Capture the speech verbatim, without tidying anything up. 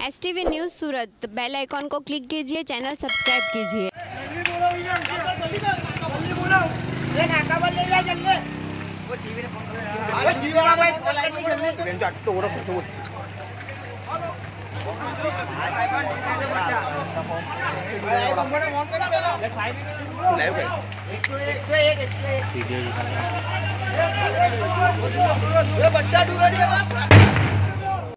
S T V news Surat, bell icon को click कीजिए, channel subscribe कीजिए। बच्चा